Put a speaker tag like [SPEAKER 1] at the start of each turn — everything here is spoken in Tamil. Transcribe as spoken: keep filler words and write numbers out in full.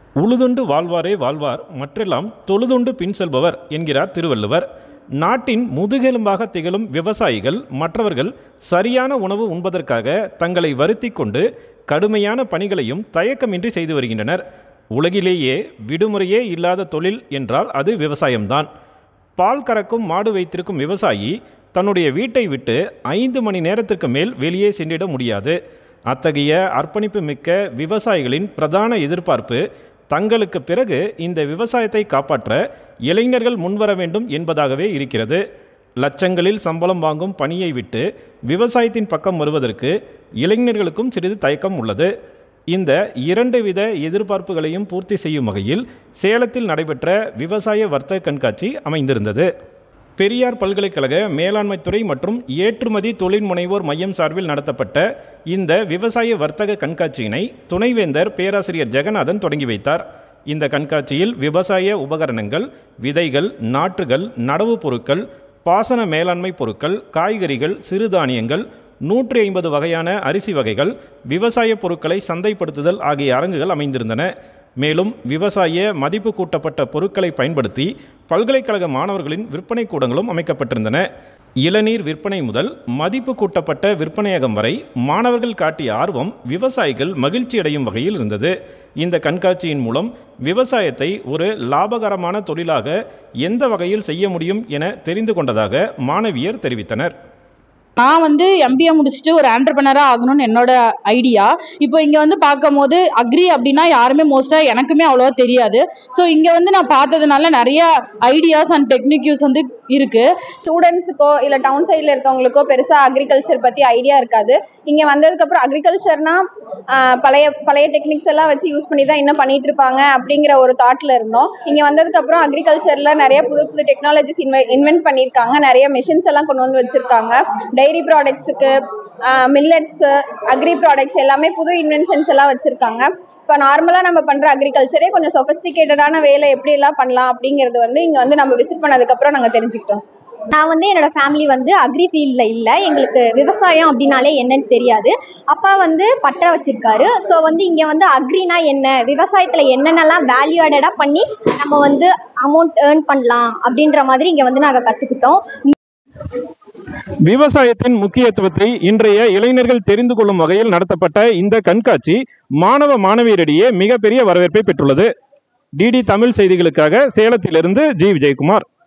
[SPEAKER 1] உழுதுண்டு வாழ்வாரே வாழ்வார், மற்றெல்லாம் தொழுதுண்டு பின் செல்பவர் என்கிறார் திருவள்ளுவர். நாட்டின் முதுகெலும்பாக திகழும் விவசாயிகள் மற்றவர்கள் சரியான உணவு உண்பதற்காக தங்களை வருத்தி கொண்டு கடுமையான பணிகளையும் தயக்கமின்றி செய்து வருகின்றனர். உலகிலேயே விடுமுறையே இல்லாத தொழில் என்றால் அது விவசாயம்தான். பால் கறக்கும் மாடு வைத்திருக்கும் விவசாயி தன்னுடைய வீட்டை விட்டு ஐந்து மணி நேரத்திற்கு மேல் வெளியே சென்றிட முடியாது. அத்தகைய அர்ப்பணிப்பு மிக்க விவசாயிகளின் பிரதான எதிர்பார்ப்பு தங்களுக்கு பிறகு இந்த விவசாயத்தை காப்பாற்ற இளைஞர்கள் முன்வர வேண்டும் என்பதாகவே இருக்கிறது. லட்சங்களில் சம்பளம் வாங்கும் பணியை விட்டு விவசாயத்தின் பக்கம் வருவதற்கு இளைஞர்களுக்கும் சிறிது தயக்கம் உள்ளது. இந்த இரண்டு வித எதிர்பார்ப்புகளையும் பூர்த்தி செய்யும் வகையில் சேலத்தில் நடைபெற்ற விவசாய வர்த்தக கண்காட்சி அமைந்திருந்தது. பெரியார் பல்கலைக்கழக மேலாண்மைத்துறை மற்றும் ஏற்றுமதி தொழில் முனைவோர் மையம் சார்பில் நடத்தப்பட்ட இந்த விவசாய வர்த்தக கண்காட்சியினை துணைவேந்தர் பேராசிரியர் ஜெகநாதன் தொடங்கி வைத்தார். இந்த கண்காட்சியில் விவசாய உபகரணங்கள், விதைகள், நாற்றுகள், நடவு பொருட்கள், பாசன மேலாண்மை பொருட்கள், காய்கறிகள், சிறுதானியங்கள், நூற்றி ஐம்பது வகையான அரிசி வகைகள், விவசாய பொருட்களை சந்தைப்படுத்துதல் ஆகிய அரங்குகள் அமைந்திருந்தன. மேலும் விவசாய மதிப்பு கூட்டப்பட்ட பொருட்களை பயன்படுத்தி பல்கலைக்கழக மாணவர்களின் விற்பனை கூடங்களும் அமைக்கப்பட்டிருந்தன. இளநீர் விற்பனை முதல் மதிப்பு கூட்டப்பட்ட விற்பனையகம் வரை மாணவர்கள் காட்டிய ஆர்வம் விவசாயிகள் மகிழ்ச்சி அடையும் வகையில் இருந்தது. இந்த கண்காட்சியின் மூலம் விவசாயத்தை ஒரு லாபகரமான தொழிலாக எந்த வகையில் செய்ய முடியும் என தெரிந்து கொண்டதாக மாணவியர் தெரிவித்தனர்.
[SPEAKER 2] நான் வந்து எம்பிஏ முடிச்சுட்டு ஒரு ஆண்டர்பிரனராக ஆகணும்னு என்னோட ஐடியா. இப்போ இங்கே வந்து பார்க்கும் போது அக்ரி அப்படின்னா யாருமே மோஸ்ட்டாக எனக்குமே அவ்வளோவா தெரியாது. ஸோ இங்கே வந்து நான் பார்த்ததுனால நிறைய ஐடியாஸ் அண்ட் டெக்னிக்யூஸ் வந்து இருக்குது.
[SPEAKER 3] ஸ்டூடெண்ட்ஸுக்கோ இல்லை டவுன் சைடில் இருக்கவங்களுக்கோ பெருசாக அக்ரிகல்ச்சர் பற்றி ஐடியா இருக்காது. இங்கே வந்ததுக்கப்புறம் அக்ரிகல்ச்சர்னா பழைய பழைய டெக்னிக்ஸ் எல்லாம் வச்சு யூஸ் பண்ணி தான் இன்னும் பண்ணிட்டு இருப்பாங்க அப்படிங்கிற ஒரு தாட்டில் இருந்தோம். இங்கே வந்ததுக்கப்புறம் அக்ரிகல்ச்சரில் நிறைய புது புது டெக்னாலஜிஸ் இன்வெ இன்வென்ட் பண்ணியிருக்காங்க. நிறைய மிஷின்ஸ் எல்லாம் கொண்டு வந்து வச்சுருக்காங்க. டைரி ப்ராடக்ட்ஸுக்கு, மில்லட்ஸு, அக்ரி ப்ராடக்ட்ஸ் எல்லாமே புது இன்வென்ஷன்ஸ் எல்லாம் வச்சுருக்காங்க. இப்போ நார்மலாக நம்ம பண்ணுற அக்ரிகல்ச்சரே கொஞ்சம் சொஃபிஸ்டிகேட்டடான வேலை எப்படி எல்லாம் பண்ணலாம் அப்படிங்கிறது வந்து இங்கே வந்து நம்ம விசிட் பண்ணதுக்கப்புறம் நாங்கள் தெரிஞ்சுக்கிட்டோம்.
[SPEAKER 4] நான் வந்து என்னோடய ஃபேமிலி வந்து அக்ரி ஃபீல்டில் இல்லை. எங்களுக்கு விவசாயம் அப்படின்னாலே என்னன்னு தெரியாது. அப்பா வந்து பட்டறை வச்சுருக்காரு. ஸோ வந்து இங்கே வந்து அக்ரினா என்ன, விவசாயத்தில் என்னென்னலாம் வேல்யூ ஆடடாக பண்ணி நம்ம வந்து அமௌண்ட் ஏர்ன் பண்ணலாம் அப்படின்ற மாதிரி இங்கே வந்து நாங்கள் கற்றுக்கிட்டோம்.
[SPEAKER 1] விவசாயத்தின் முக்கியத்துவத்தை இன்றைய இளைஞர்கள் தெரிந்து கொள்ளும் வகையில் நடத்தப்பட்ட இந்த கண்காட்சி மாணவ மாணவியரிடையே மிகப்பெரிய வரவேற்பை பெற்றுள்ளது. டிடி தமிழ் செய்திகளுக்காக சேலத்திலிருந்து ஜி விஜயகுமார்.